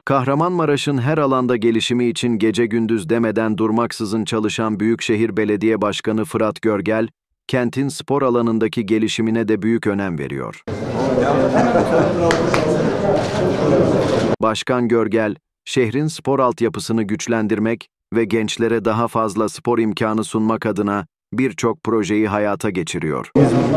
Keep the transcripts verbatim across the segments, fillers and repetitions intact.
Kahramanmaraş'ın her alanda gelişimi için gece gündüz demeden durmaksızın çalışan Büyükşehir Belediye Başkanı Fırat Görgel, kentin spor alanındaki gelişimine de büyük önem veriyor. Başkan Görgel, şehrin spor altyapısını güçlendirmek ve gençlere daha fazla spor imkanı sunmak adına birçok projeyi hayata geçiriyor.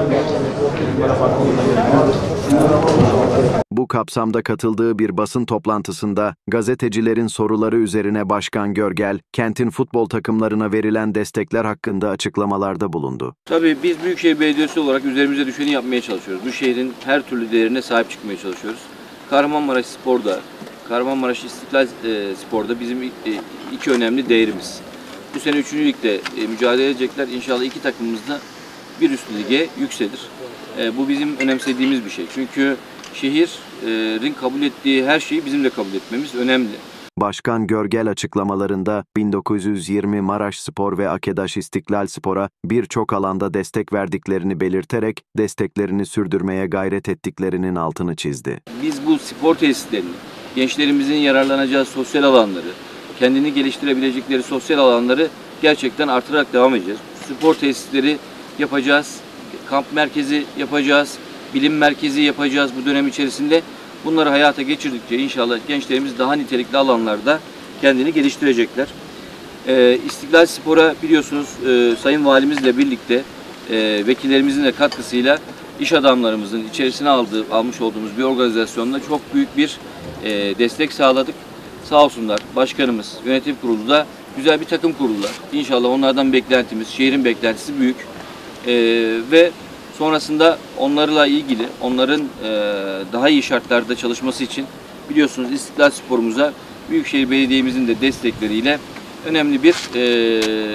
Bu kapsamda katıldığı bir basın toplantısında gazetecilerin soruları üzerine Başkan Görgel, kentin futbol takımlarına verilen destekler hakkında açıklamalarda bulundu. Tabii biz Büyükşehir Belediyesi olarak üzerimize düşeni yapmaya çalışıyoruz. Bu şehrin her türlü değerine sahip çıkmaya çalışıyoruz. Kahramanmaraş Spor'da, Kahramanmaraş İstiklal e, Spor'da bizim e, iki önemli değerimiz. Bu sene üçüncü ligde e, mücadele edecekler. İnşallah iki takımımız da bir üst lige yükselir. E, bu bizim önemsediğimiz bir şey. Çünkü şehrin kabul ettiği her şeyi bizim de kabul etmemiz önemli. Başkan Görgel açıklamalarında bin dokuz yüz yirmi Maraş Spor ve Akedaş İstiklal Spor'a birçok alanda destek verdiklerini belirterek desteklerini sürdürmeye gayret ettiklerinin altını çizdi. Biz bu spor tesislerini, gençlerimizin yararlanacağı sosyal alanları, kendini geliştirebilecekleri sosyal alanları gerçekten artırarak devam edeceğiz. Spor tesisleri yapacağız, kamp merkezi yapacağız, bilim merkezi yapacağız bu dönem içerisinde. Bunları hayata geçirdikçe inşallah gençlerimiz daha nitelikli alanlarda kendini geliştirecekler. Ee, İstiklal Spor'a biliyorsunuz e, Sayın Valimizle birlikte e, vekillerimizin de katkısıyla iş adamlarımızın içerisine aldığı, almış olduğumuz bir organizasyonla çok büyük bir e, destek sağladık. Sağ olsunlar başkanımız, yönetim kurulu da güzel bir takım kurdular. İnşallah onlardan beklentimiz, şehrin beklentisi büyük. E, ve sonrasında onlarla ilgili, onların e, daha iyi şartlarda çalışması için biliyorsunuz İstiklal Spor'umuza Büyükşehir Belediye'mizin de destekleriyle önemli bir e,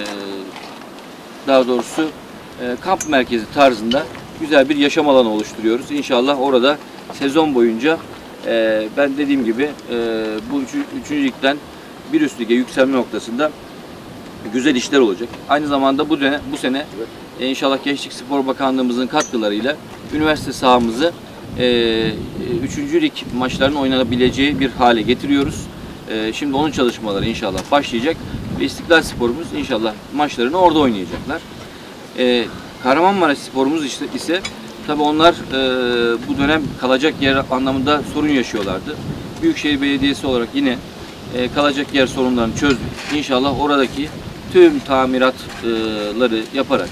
daha doğrusu e, kamp merkezi tarzında güzel bir yaşam alanı oluşturuyoruz. İnşallah orada sezon boyunca e, ben dediğim gibi e, bu üçü, üçüncü ligden bir üst lige yükselme noktasında güzel işler olacak. Aynı zamanda bu dönem, bu sene e, inşallah Gençlik Spor Bakanlığımızın katkılarıyla üniversite sahamızı e, üçüncü lig maçlarının oynanabileceği bir hale getiriyoruz. E, şimdi onun çalışmaları inşallah başlayacak ve İstiklal Spor'umuz inşallah maçlarını orada oynayacaklar. E, Kahramanmaraş Spor'umuz işte ise tabii onlar e, bu dönem kalacak yer anlamında sorun yaşıyorlardı. Büyükşehir Belediyesi olarak yine e, kalacak yer sorunlarını çözdük. İnşallah oradaki tüm tamiratları yaparak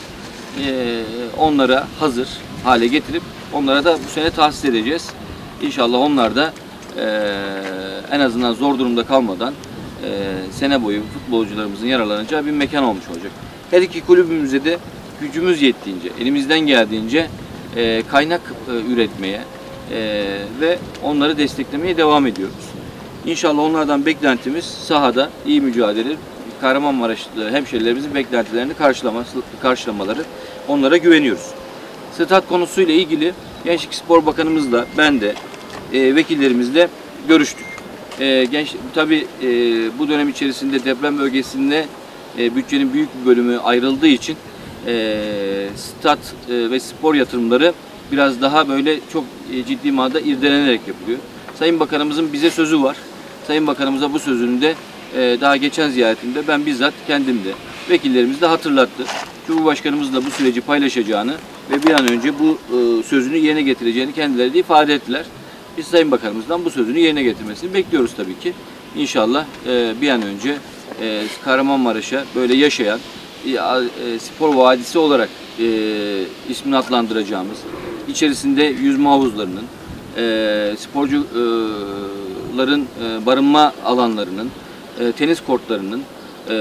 e, onlara hazır hale getirip onlara da bu sene tahsis edeceğiz. İnşallah onlar da e, en azından zor durumda kalmadan e, sene boyu futbolcularımızın yararlanacağı bir mekan olmuş olacak. Her iki kulübümüzde de gücümüz yettiğince, elimizden geldiğince e, kaynak e, üretmeye e, ve onları desteklemeye devam ediyoruz. İnşallah onlardan beklentimiz sahada iyi mücadele, Kahramanmaraşlı hemşehrilerimizin beklentilerini karşılaması, karşılamaları, onlara güveniyoruz. Stat konusuyla ilgili Gençlik Spor Bakanımızla, ben de e, vekillerimizle görüştük. E, genç, tabii e, bu dönem içerisinde deprem bölgesinde e, bütçenin büyük bir bölümü ayrıldığı için e, stat e, ve spor yatırımları biraz daha böyle çok e, ciddi manada irdelenerek yapılıyor. Sayın Bakanımızın bize sözü var. Sayın Bakanımıza bu sözünü de e, daha geçen ziyaretimde ben bizzat kendim de vekillerimiz de hatırlattı. Cumhurbaşkanımızla bu süreci paylaşacağını ve bir an önce bu e, sözünü yerine getireceğini kendileri de ifade ettiler. Biz Sayın Bakanımızdan bu sözünü yerine getirmesini bekliyoruz tabii ki. İnşallah e, bir an önce e, Kahramanmaraş'a böyle yaşayan e, e, spor vadisi olarak e, ismini adlandıracağımız, içerisinde yüzme havuzlarının, e, sporcuların e, barınma alanlarının, e, tenis kortlarının, e,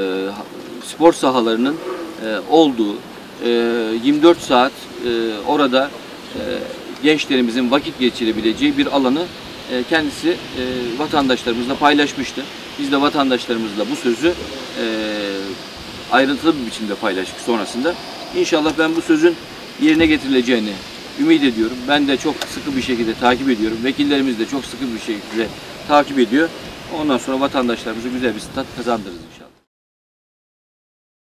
spor sahalarının e, olduğu, e, yirmi dört saat e, orada e, gençlerimizin vakit geçirebileceği bir alanı e, kendisi e, vatandaşlarımızla paylaşmıştı. Biz de vatandaşlarımızla bu sözü e, ayrıntılı bir biçimde paylaştık sonrasında. İnşallah ben bu sözün yerine getirileceğini ümit ediyorum. Ben de çok sıkı bir şekilde takip ediyorum. Vekillerimiz de çok sıkı bir şekilde takip ediyor. Ondan sonra vatandaşlarımıza güzel bir stat kazandırırız.